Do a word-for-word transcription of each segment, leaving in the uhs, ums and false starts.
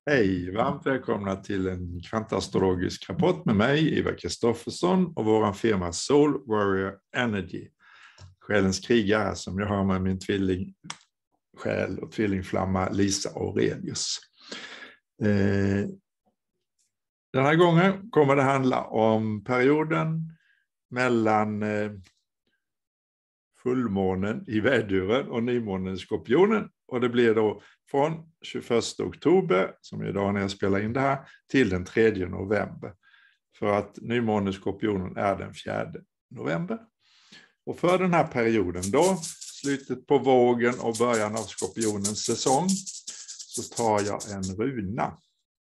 Hej, varmt välkomna till en kvantastrologisk rapport med mig, Ivar Kristoffersson, och vår firma Soul Warrior Energy. Själens krigare som jag har med min tvillingsjäl och tvillingflamma Lisa Aurelius. Eh, den här gången kommer det handla om perioden mellan eh, fullmånen i väduren och nymånen i skorpionen. Och det blir då från tjugoförsta oktober, som är idag när jag spelar in det här, till den tredje november. För att nymånen i skorpionen är den fjärde november. Och för den här perioden då, slutet på vågen och början av skorpionens säsong, så tar jag en runa.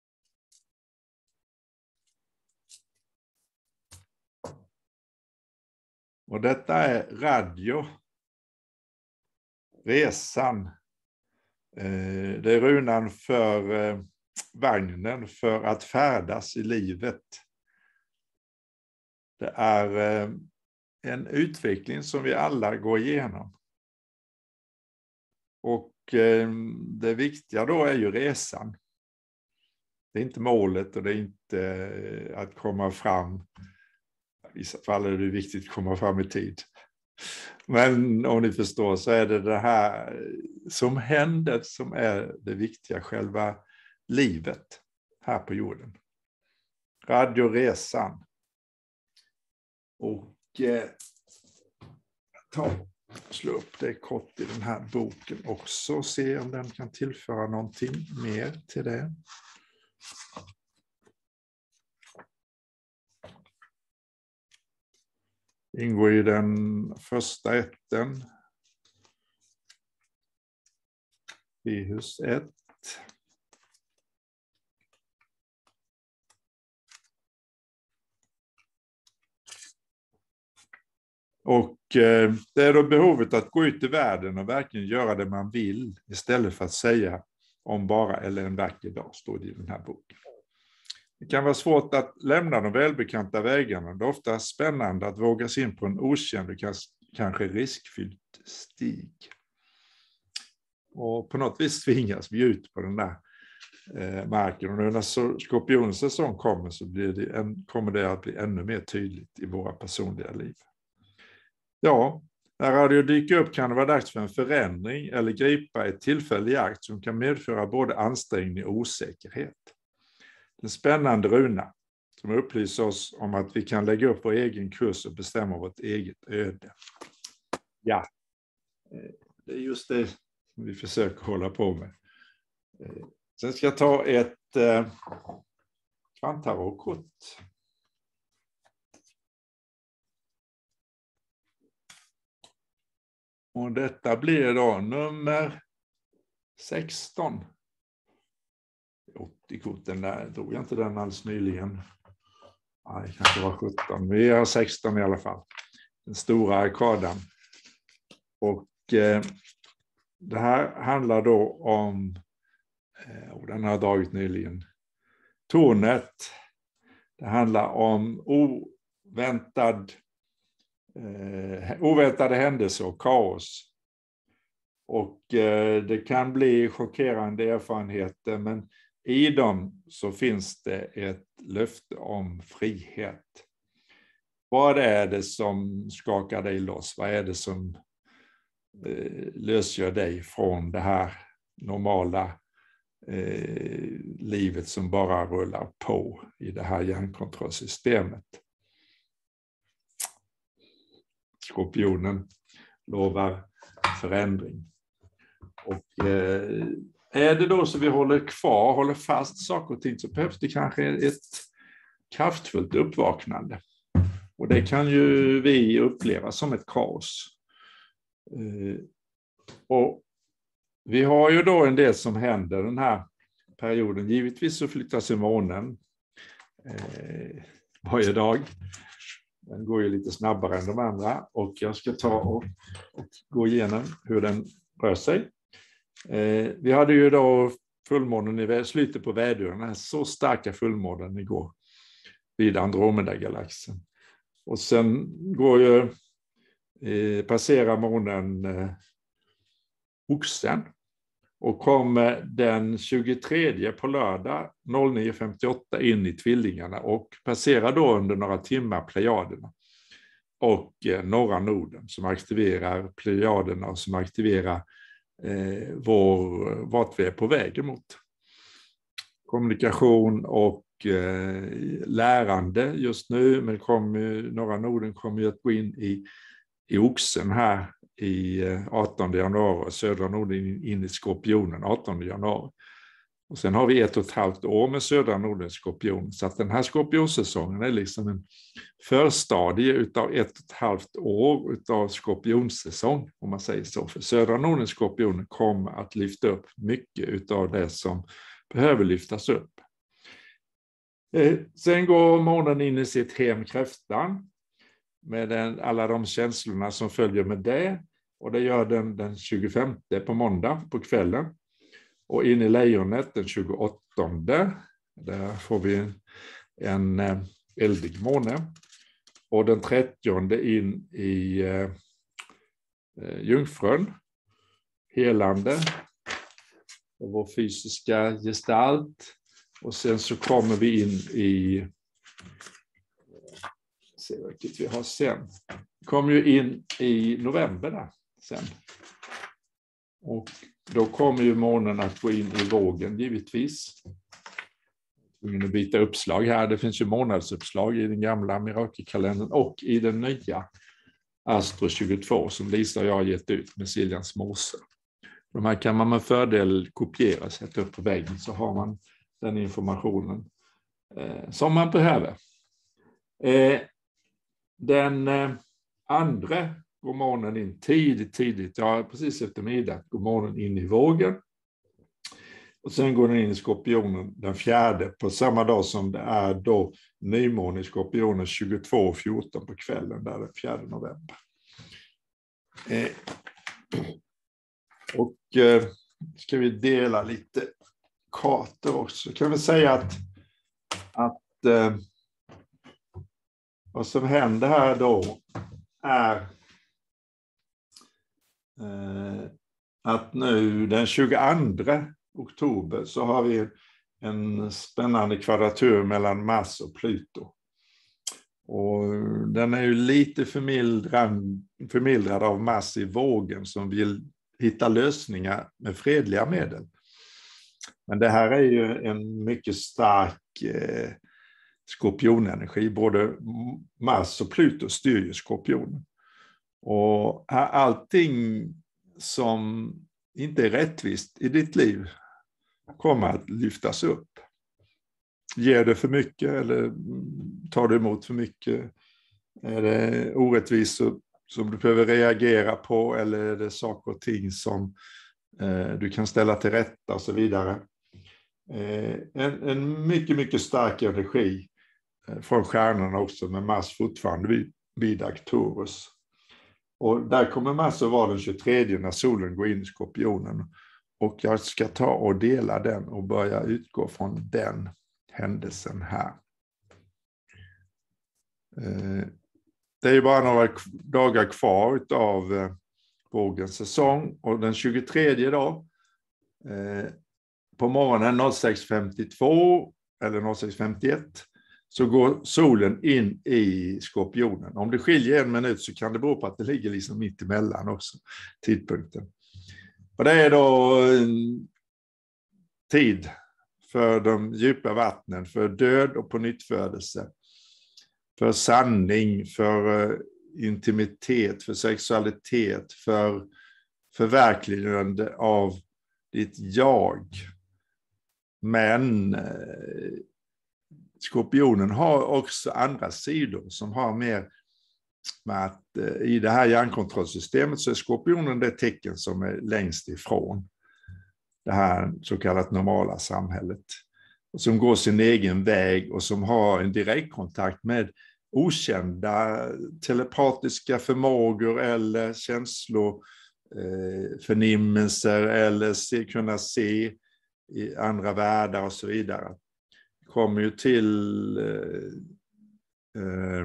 Och detta är radio, resan. Det är runan för vagnen, för att färdas i livet. Det är en utveckling som vi alla går igenom. Och det viktiga då är ju resan. Det är inte målet och det är inte att komma fram. I vissa fall är det viktigt att komma fram i tid. Men om ni förstår så är det det här som händer som är det viktiga, själva livet här på jorden. Radioresan. Och eh, ta, slå upp det kort i den här boken också och se om den kan tillföra någonting mer till det. Ingår i den första ätten. Vihus ett. Och eh, det är då behovet att gå ut i världen och verkligen göra det man vill istället för att säga om bara eller en vacker dag, står det i den här boken. Det kan vara svårt att lämna de välbekanta vägarna. Det är ofta spännande att våga sig in på en okänd och kanske riskfylld stig. Och på något vis tvingas vi ut på den där eh, marken. Och nu när skorpionens säsong kommer så blir det en, kommer det att bli ännu mer tydligt i våra personliga liv. Ja, när radio dyker upp kan det vara dags för en förändring eller gripa ett tillfälle i akt som kan medföra både ansträngning och osäkerhet. En spännande runa som upplyser oss om att vi kan lägga upp vår egen kurs och bestämma vårt eget öde. Ja, det är just det som vi försöker hålla på med. Sen ska jag ta ett eh, kvantarotkort. Och detta blir då nummer sexton. åttio-korten där, drog jag inte den alldeles nyligen. Nej, det kanske var sjutton. Vi har sexton i alla fall. Den stora arkadan. Och eh, det här handlar då om, eh, och den har jag dragit nyligen, tornet. Det handlar om oväntad, eh, oväntade händelser och kaos. Och eh, det kan bli chockerande erfarenheter, men i dem så finns det ett löfte om frihet. Vad är det som skakar dig loss? Vad är det som eh, lösgör dig från det här normala eh, livet som bara rullar på i det här hjärnkontrollsystemet? Skorpionen lovar förändring. Och eh, är det då så vi håller kvar, håller fast saker och ting, så behövs det kanske ett kraftfullt uppvaknande. Och det kan ju vi uppleva som ett kaos. Eh, och vi har ju då en del som händer den här perioden. Givetvis så flyttas i månen eh, varje dag. Den går ju lite snabbare än de andra. Och jag ska ta och, och gå igenom hur den rör sig. Eh, vi hade ju då fullmånen i slutet på väduren, den här så starka fullmånen igår vid Andromeda-galaxen. Och sen går ju, eh, passerar månen eh, Oxen och kommer den tjugotredje på lördag nio femtioåtta in i tvillingarna och passerar då under några timmar Plejaderna och eh, norra Norden som aktiverar Plejaderna och som aktiverar eh, vår, vart vi är på väg emot. Kommunikation och eh, lärande just nu, men kommer, norra Norden kommer ju att gå in i, i oxen här i artonde januari, södra Norden in i skorpionen artonde januari. Och sen har vi ett och ett halvt år med södra Norden skorpion, så att den här skorpionsäsongen är liksom en förstadie utav ett och ett halvt år utav skorpionsäsong, om man säger så. För södra Norden skorpionen kommer att lyfta upp mycket utav det som behöver lyftas upp. Eh, sen går månen in i sitt hem kräftan med den, alla de känslorna som följer med det. Och det gör den den tjugofemte på måndag på kvällen. Och in i lejonet den tjugoåttonde. Där får vi en eh, eldig måne. Och den trettionde in i eh, jungfrun. Helande. Och vår fysiska gestalt. Och sen så kommer vi in i... Se vilket vi har sen. Vi kommer ju in i november där sen. Och då kommer ju månen att gå in i vågen givetvis. Vi ska byta uppslag här. Det finns ju månadsuppslag i den gamla mirakelkalendern och i den nya Astro tjugotvå som Lisa och jag har gett ut med Siljans Morse. De här kan man med fördel kopiera och sätta upp på väggen, så har man den informationen eh, som man behöver. Eh, den eh, andra går månen in tidigt, tidigt, ja precis efter middag går månen in i vågen. Och sen går den in i skorpionen den fjärde på samma dag som det är då nymåne i skorpionen tjugotvå fjorton på kvällen, där den fjärde november. Eh, och eh, ska vi dela lite kartor också. Kan vi säga att, att eh, vad som händer här då är eh, att nu den tjugoandra oktober så har vi en spännande kvadratur mellan Mars och Pluto. Och den är ju lite förmildrad, förmildrad av Mars i vågen som vill hitta lösningar med fredliga medel. Men det här är ju en mycket stark eh, skorpionenergi. Både Mars och Pluto styr ju skorpionen. Och allting som inte är rättvist i ditt liv kommer att lyftas upp. Ger det för mycket eller tar du emot för mycket? Är det orättvisor som du behöver reagera på, eller är det saker och ting som eh, du kan ställa till rätta och så vidare? Eh, en, en mycket, mycket stark energi eh, från stjärnorna också, med Mars fortfarande vid, vid Arcturus. Och där kommer Mars att vara den tjugotredje när solen går in i skorpionen. Och jag ska ta och dela den och börja utgå från den händelsen här. Eh, det är ju bara några dagar kvar av eh, vågens säsong. Och den tjugotredje dag eh, på morgonen sex femtiotvå eller sex femtioett så går solen in i skorpionen. Om det skiljer en minut så kan det bero på att det ligger liksom mitt emellan också, tidpunkten. Och det är då en tid för de djupa vattnen, för död och på nyttfödelse, för sanning, för intimitet, för sexualitet, för förverkligande av ditt jag. Men skorpionen har också andra sidor som har mer med att i det här hjärnkontrollsystemet så är skorpionen det tecken som är längst ifrån det här så kallat normala samhället. Och som går sin egen väg och som har en direktkontakt med okända telepatiska förmågor eller känsloförnimmelser eller se, kunna se i andra världar och så vidare. Det kommer ju till eh, eh,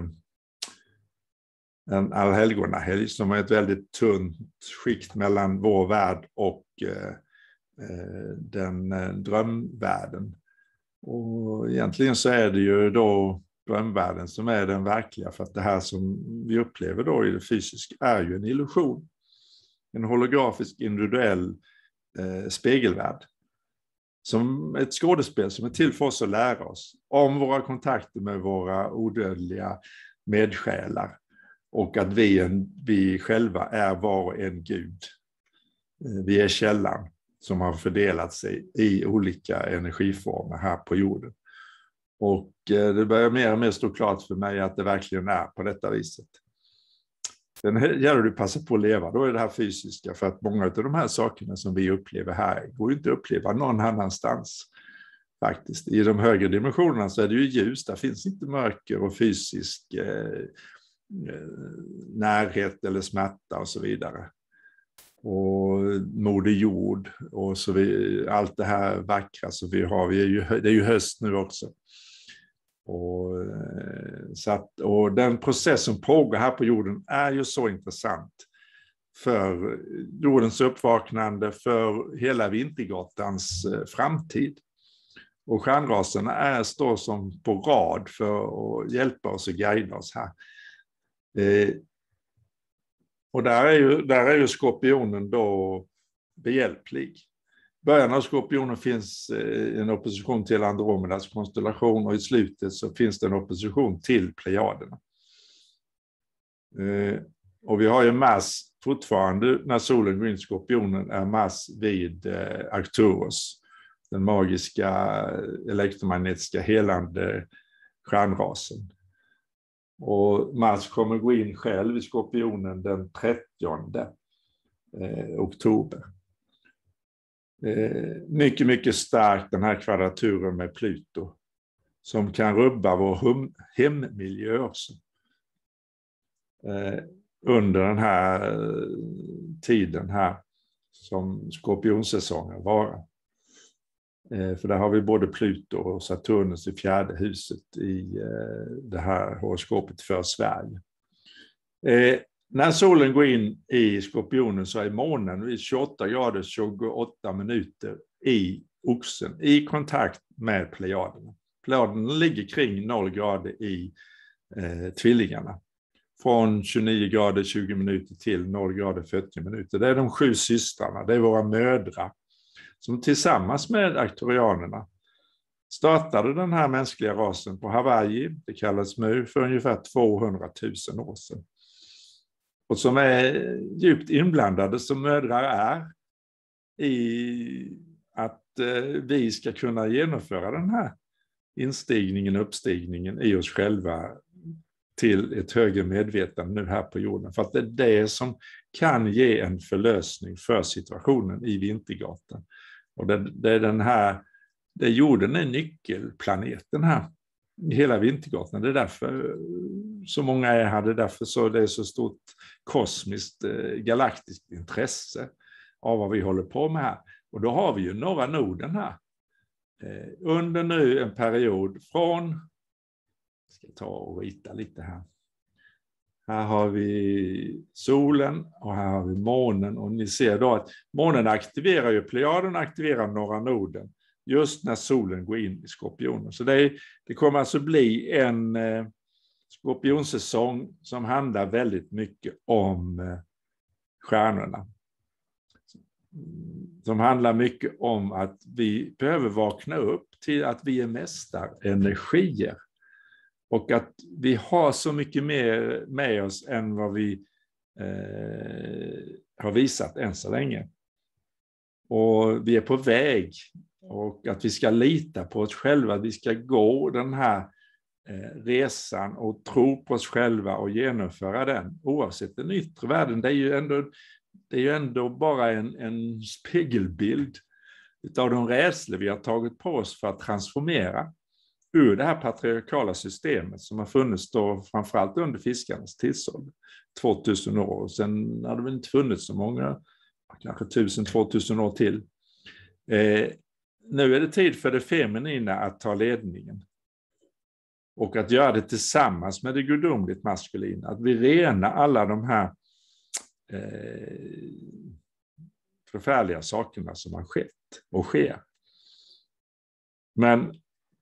en allhelgonahelg som är ett väldigt tunt skikt mellan vår värld och eh, den drömvärlden. Och egentligen så är det ju då drömvärlden som är den verkliga, för att det här som vi upplever då i det fysiska är ju en illusion. En holografisk individuell eh, spegelvärld. Som ett skådespel som är till för oss att lära oss om våra kontakter med våra odödliga medsjälar. Och att vi, en, vi själva är var och en Gud. Vi är källan som har fördelat sig i olika energiformer här på jorden. Och det börjar mer och mer stå klart för mig att det verkligen är på detta viset. Sen gäller det att passa på att leva, då är det här fysiska, för att många av de här sakerna som vi upplever här går ju inte att uppleva någon annanstans. Faktiskt. I de högre dimensionerna så är det ju ljus, där finns inte mörker och fysisk eh, närhet eller smärta och så vidare. Och moder jord och så vi, allt det här vackra som vi har, vi är ju, det är ju höst nu också. Och, så att, och den process som pågår här på jorden är ju så intressant för jordens uppvaknande, för hela Vintergatans framtid. Och stjärnraserna är, står som på rad för att hjälpa oss och guida oss här. Eh, och där är, ju, där är ju skorpionen då behjälplig. I början av skorpionen finns eh, en opposition till Andromedas konstellation, och i slutet så finns det en opposition till Plejaderna. Eh, och vi har ju Mars fortfarande, när solen går in i skorpionen, är Mars vid eh, Arcturus, den magiska elektromagnetiska helande stjärnrasen. Och Mars kommer gå in själv i skorpionen den trettionde eh, oktober. Eh, mycket, mycket stark den här kvadraturen med Pluto, som kan rubba vår hum, hemmiljö också. Eh, under den här eh, tiden här som skorpionsäsongen varar. För där har vi både Pluto och Saturnus i fjärde huset i det här horoskopet för Sverige. Eh, när solen går in i skorpionen så är månen vid tjugoåtta grader tjugoåtta minuter i oxen, i kontakt med Plejaderna. Plejaderna ligger kring noll grader i eh, tvillingarna. Från tjugonio grader tjugo minuter till noll grader fyrtio minuter. Det är de sju systrarna, det är våra mödrar, som tillsammans med arkturianerna startade den här mänskliga rasen på Hawaii, det kallas Mu, för ungefär tvåhundratusen år sedan. Och som är djupt inblandade som mödrar är i att eh, vi ska kunna genomföra den här instigningen och uppstigningen i oss själva till ett högre medvetande nu här på jorden. För att det är det som kan ge en förlösning för situationen i Vintergatan. Och det, det är den här, det jorden är nyckelplaneten här i hela Vintergatan. Det är därför så många är här, det är därför så det är så stort kosmiskt eh, galaktiskt intresse av vad vi håller på med här. Och då har vi ju norra Norden här. Eh, under nu en period från, jag ska ta och rita lite här. Här har vi solen och här har vi månen, och ni ser då att månen aktiverar ju Plejaden, aktiverar norra Norden just när solen går in i skorpionen. Så det, är, det kommer alltså bli en eh, skorpionsäsong som handlar väldigt mycket om eh, stjärnorna. Som handlar mycket om att vi behöver vakna upp till att vi är mästarenergier. Och att vi har så mycket mer med oss än vad vi eh, har visat än så länge. Och vi är på väg. Och att vi ska lita på oss själva. Vi ska gå den här eh, resan och tro på oss själva och genomföra den. Oavsett den yttre världen. Det är ju ändå, det är ju ändå bara en, en spegelbild av de rädslor vi har tagit på oss för att transformera ur det här patriarkala systemet som har funnits då framförallt under fiskarnas tidsålder, tvåtusen år. Och sen hade det inte funnits så många, kanske tusen, tvåtusen år till. Eh, nu är det tid för det feminina att ta ledningen. Och att göra det tillsammans med det gudomligt maskulina. Att vi renar alla de här eh, förfärliga sakerna som har skett och sker. Men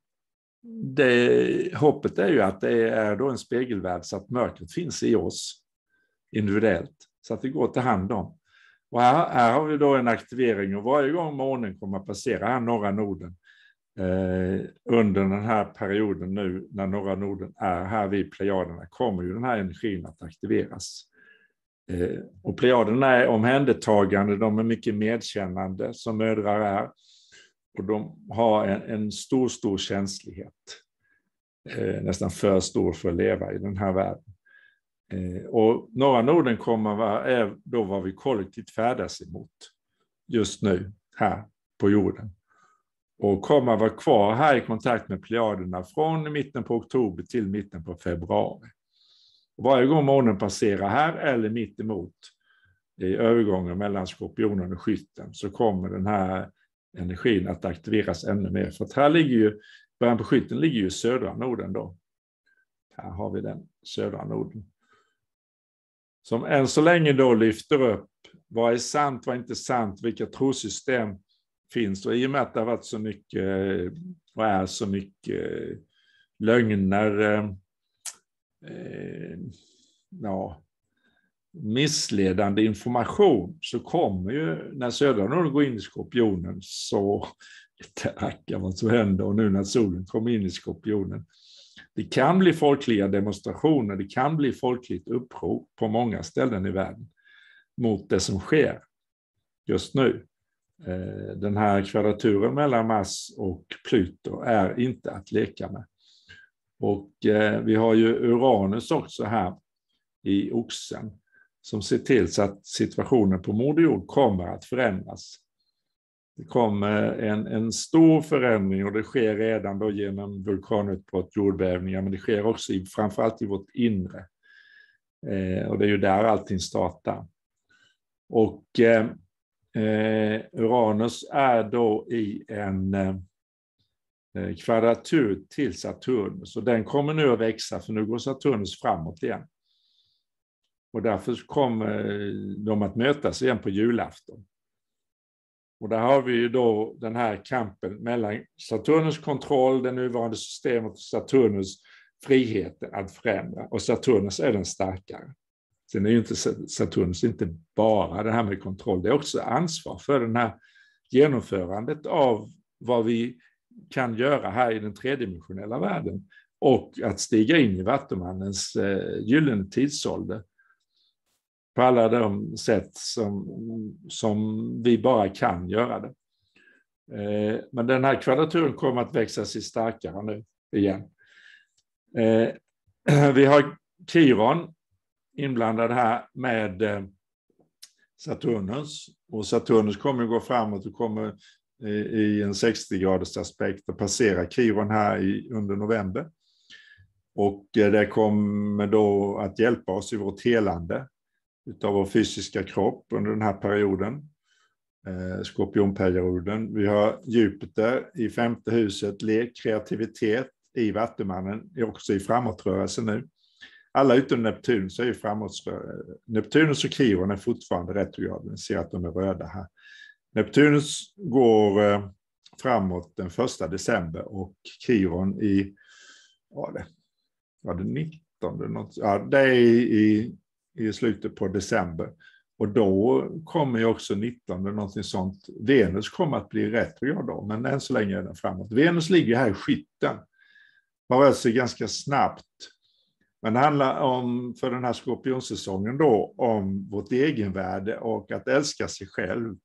det, hoppet är ju att det är då en spegelvärld så att mörkret finns i oss individuellt. Så att det går att ta hand om. Och här, här har vi då en aktivering och varje gång månen kommer att passera här norra Norden eh, under den här perioden nu när norra Norden är här vid Plejaderna kommer ju den här energin att aktiveras. Eh, och Plejaderna är omhändertagande, de är mycket medkännande som mödrar är. Och de har en, en stor, stor känslighet. Eh, nästan för stor för att leva i den här världen. Eh, och norra Norden kommer vara, är då vad vi kollektivt färdas emot just nu här på jorden. Och kommer vara kvar här i kontakt med Plejaderna från mitten på oktober till mitten på februari. Och varje gång månen passerar här eller mitt emot i övergången mellan Skorpionen och Skytten så kommer den här energin att aktiveras ännu mer. För att här ligger ju, början på Skytten ligger ju södra Norden då. Här har vi den södra Norden. Som än så länge då lyfter upp vad är sant, vad är inte sant, vilka trosystem finns. Och i och med att det har varit så mycket och är så mycket lögner, eh, ja, missledande information så kommer ju när södra Norden går in i Skorpionen så det vad som händer och nu när solen kommer in i Skorpionen. Det kan bli folkliga demonstrationer, det kan bli folkligt uppror på många ställen i världen mot det som sker just nu. Den här kvadraturen mellan Mars och Pluto är inte att leka med. Och vi har ju Uranus också här i Oxen som ser till så att situationen på Moder Jord kommer att förändras. Det kommer en, en stor förändring och det sker redan då genom vulkanutbrott, jordbävningar, men det sker också i, framförallt i vårt inre. Eh, och det är ju där allting startar. Och eh, Uranus är då i en eh, kvadratur till Saturnus och den kommer nu att växa för nu går Saturnus framåt igen. Och därför kommer de att mötas igen på julafton. Och där har vi ju då den här kampen mellan Saturnus kontroll, det nuvarande systemet och Saturnus friheten att förändra. Och Saturnus är den starkare. Sen är ju inte Saturnus inte bara det här med kontroll, det är också ansvar för den här genomförandet av vad vi kan göra här i den tredimensionella världen och att stiga in i Vattumannens eh, gyllene tidsålder på alla de sätt som, som vi bara kan göra det. Eh, men den här kvadraturen kommer att växa sig starkare nu igen. Eh, vi har Kiron inblandad här med eh, Saturnus. Och Saturnus kommer att gå framåt och kommer i, i en sextio graders aspekt och passera Kiron här i, under november. Och eh, det kommer då att hjälpa oss i vårt helande utav vår fysiska kropp under den här perioden, eh, skorpionperioden. Vi har Jupiter i femte huset, lek, kreativitet i Vattumannen, är också i framåtrörelse nu. Alla utom Neptunus är ju framåtrörelse. Neptunus och Kiron är fortfarande retrograd, vi ser att de är röda här. Neptunus går eh, framåt den första december och Kiron i, vad det, var det nittonde? Något, ja, det är i i slutet på december. Och då kommer ju också nittonde någonting sånt. Venus kommer att bli retrograd då, men än så länge är den framåt. Venus ligger här i Skytten. Man rör sig ganska snabbt. Men det handlar om, för den här skorpionsäsongen då, om vårt egenvärde och att älska sig själv.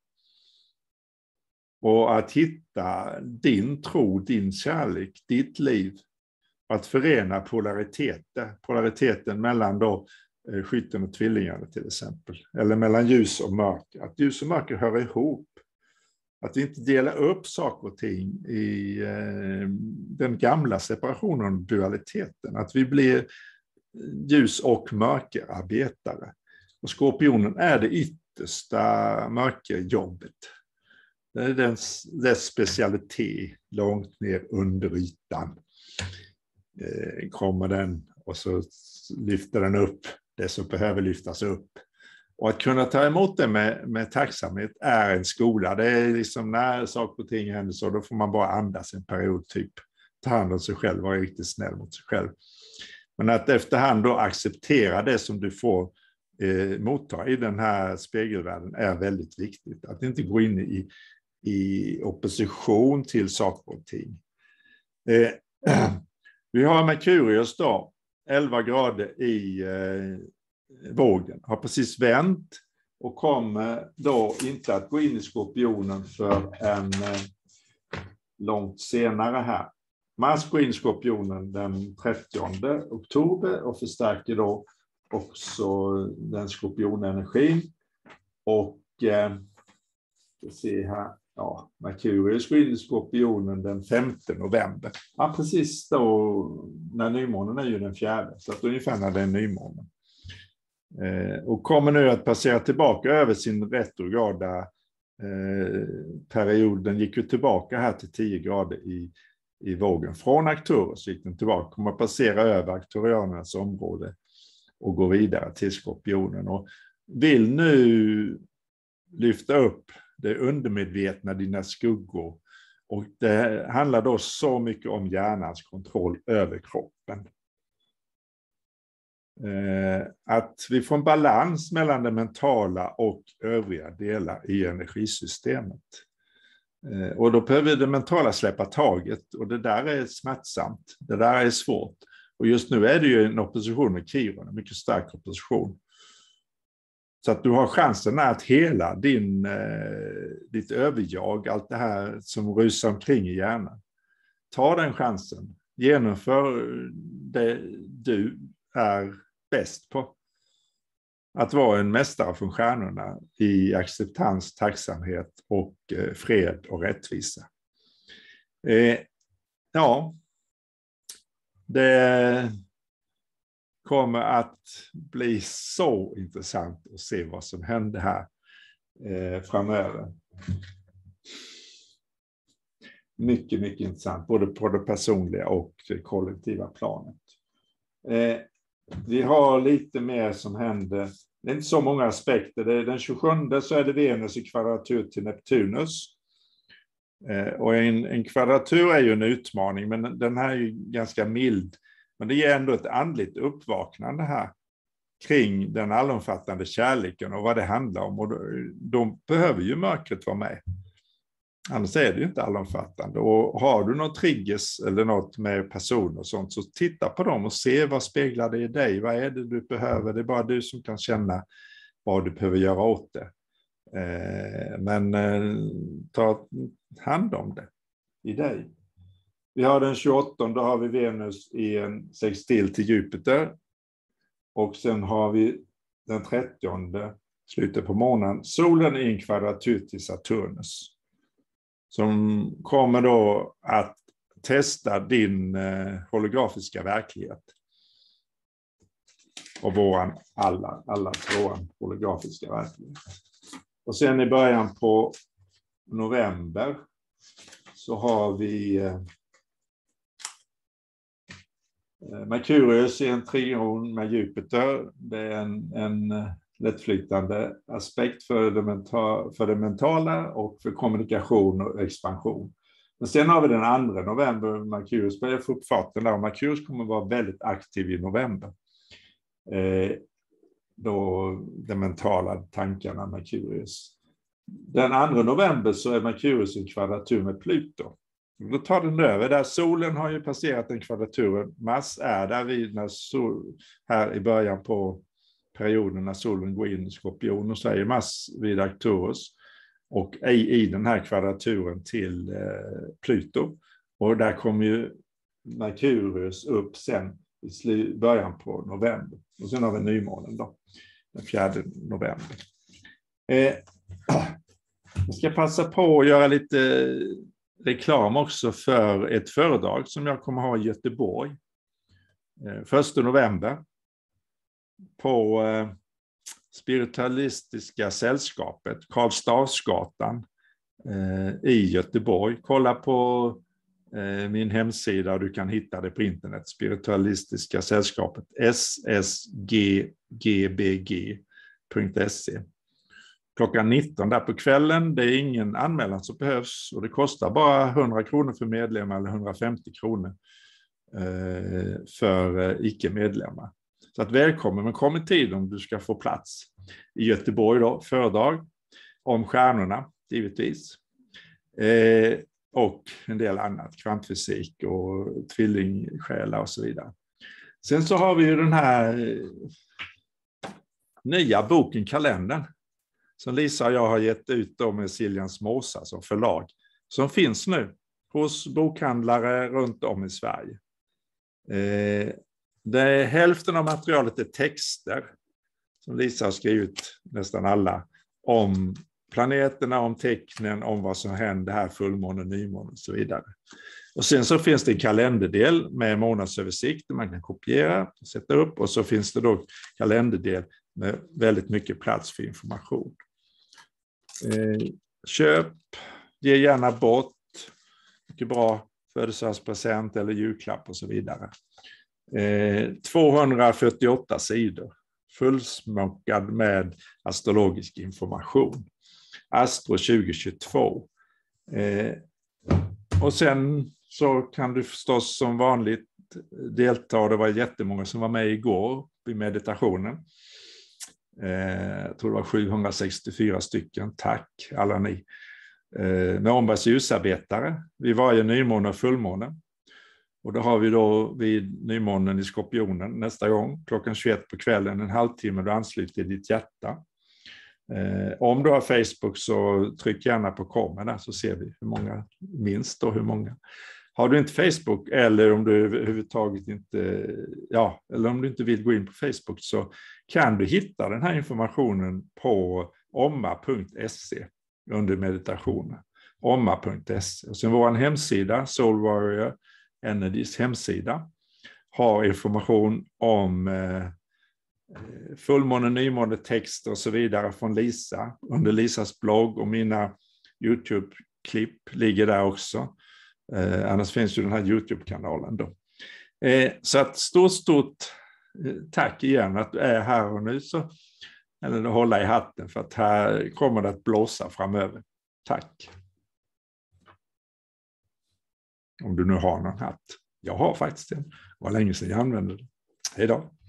Och att hitta din tro, din kärlek, ditt liv. Att förena polariteter. Polariteten mellan då Skytten och tvillingarna till exempel. Eller mellan ljus och mörker. Att ljus och mörker hör ihop. Att inte dela upp saker och ting i eh, den gamla separationen och dualiteten. Att vi blir ljus- och mörkerarbetare. Och skorpionen är det yttersta mörkerjobbet. Det är dess, dess specialitet långt ner under ytan. Eh, kommer den och så lyfter den upp det som behöver lyftas upp Och att kunna ta emot det med, med tacksamhet är en skola. Det är liksom när saker och ting händer så, då får man bara andas en period, typ ta hand om sig själv, vara riktigt snäll mot sig själv. Men att efterhand då acceptera det som du får eh, motta i den här spegelvärlden är väldigt viktigt. Att inte gå in i, i opposition till saker och ting. Eh, vi har Merkurius då, elva grader i eh, vågen, har precis vänt och kommer då inte att gå in i Skorpionen för en eh, långt senare här. Mars går in i Skorpionen den trettionde oktober och förstärker då också den skorpionenergin. Och eh, vi ser här, ja, Merkurius går in i Skorpionen den femte november. Ja, precis då när nymånen är ju den fjärde, så att ungefär när det är nymånen. Eh, och kommer nu att passera tillbaka över sin retrograda eh, period. Den gick ju tillbaka här till tio grader i i vågen. Från Arcturus gick den tillbaka, kommer att passera över Arcturianernas område och gå vidare till Skorpionen. Och vill nu lyfta upp det undermedvetna, dina skuggor. Och det handlar då så mycket om hjärnans kontroll över kroppen. Eh, att vi får en balans mellan det mentala och övriga delar i energisystemet. Och då behöver det mentala släppa taget, och det där är smärtsamt, det där är svårt. Och just nu är det ju en opposition med Kiron, en mycket stark opposition. Så att du har chansen att hela din, eh, ditt överjag, allt det här som rusar omkring i hjärnan. Ta den chansen, genomför det du är bäst på. Att vara en mästare från stjärnorna i acceptans, tacksamhet och eh, fred och rättvisa. Eh, ja, det kommer att bli så intressant att se vad som händer här eh, framöver. Mycket, mycket intressant, både på det personliga och det kollektiva planet. Eh, Vi har lite mer som händer. Det är inte så många aspekter. Det är den tjugosjunde så är det Venus i kvadratur till Neptunus. Eh, och en, en kvadratur är ju en utmaning, men den här är ju ganska mild. Men det ger ändå ett andligt uppvaknande här kring den allomfattande kärleken och vad det handlar om. Och då, då behöver ju mörkret vara med. Annars är det ju inte allomfattande. Och har du något triggers eller något med personer och sånt, så titta på dem och se vad speglar det i dig. Vad är det du behöver? Det är bara du som kan känna vad du behöver göra åt det. Eh, men eh, ta hand om det i dig. Vi har den tjugoåttonde, då har vi Venus i en sextil till Jupiter. Och sen har vi den trettionde, slutet på månaden, solen i en kvadratur till Saturnus. Som kommer då att testa din eh, holografiska verklighet. Och våran, alla, allas våran holografiska verklighet. Och sen i början på november så har vi eh, Merkurius i en trigon med Jupiter. Det är en, en lättflytande aspekt för det, mental, för det mentala och för kommunikation och expansion. Men sen har vi den andra november, Merkurius börjar få upp farten där, och Merkurius kommer vara väldigt aktiv i november. Eh, då de mentala tankarna Merkurius. Den andra november så är Merkurius i kvadratur med Pluto. Då tar den över där. Solen har ju passerat den kvadraturen. Mars är där vid när sol, här i början på perioden när solen går in i Skorpion, och så är Mars vid Arcturus och i, i den här kvadraturen till eh, Pluto. Och där kommer ju Merkurius upp sen i slu, början på november. Och sen har vi nymånen då, den fjärde november. Eh, jag ska passa på att göra lite reklam också för ett föredrag som jag kommer ha i Göteborg. Eh, första november. På eh, Spiritualistiska sällskapet, Karlstavsgatan eh, i Göteborg. Kolla på eh, min hemsida och du kan hitta det på internet. Spiritualistiska sällskapet S S G G B G punkt se. Klockan nitton där på kvällen, det är ingen anmälan som behövs och det kostar bara hundra kronor för medlemmar eller hundrafemtio kronor eh, för eh, icke-medlemmar. Så att välkommen, men kom i tid om du ska få plats i Göteborg då, föredrag om stjärnorna givetvis. Eh, och en del annat, kvantfysik och tvillingsjälar och så vidare. Sen så har vi ju den här nya boken Kalendern som Lisa och jag har gett ut då med Siljans Måsa som förlag, som finns nu hos bokhandlare runt om i Sverige. Eh, det är hälften av materialet är texter som Lisa har skrivit, nästan alla, om planeterna, om tecknen, om vad som händer här, fullmåne, nymåne och så vidare. Och sen så finns det en kalenderdel med månadsöversikt där man kan kopiera och sätta upp, och så finns det då kalenderdel med väldigt mycket plats för information. Eh, köp, ge gärna bort, mycket bra födelsedagspresent eller julklapp och så vidare. Eh, tvåhundrafyrtioåtta sidor, fullsmockad med astrologisk information. Astro tjugo tjugotvå. Eh, och sen så kan du förstås som vanligt delta. Det var jättemånga som var med igår i meditationen. Eh, jag tror det var sjuhundrasextiofyra stycken. Tack alla ni. Eh, med Ombergs ljusarbetare vid varje nymåne och fullmåne. Och då har vi då vid nymånen i Skorpionen nästa gång klockan tjugoett på kvällen en halvtimme du ansluter till ditt hjärta. Eh, om du har Facebook så tryck gärna på kommen där så ser vi hur många minst och hur många. Har du inte Facebook eller om du överhuvudtaget inte, ja, eller om du inte vill gå in på Facebook så kan du hitta den här informationen på omma punkt se under meditationen. omma punkt se. Och sen vår hemsida, Soul Warrior Energys hemsida, har information om eh, fullmåne, nymåne, text och så vidare från Lisa under Lisas blogg, och mina YouTube-klipp ligger där också. Eh, annars finns ju den här YouTube-kanalen då. Eh, så att stort, stort eh, tack igen att du är här och nu, så eller hålla i hatten, för att här kommer det att blåsa framöver. Tack. Om du nu har någon hatt. Jag har faktiskt en. Det var länge sedan jag använde det. Hej då.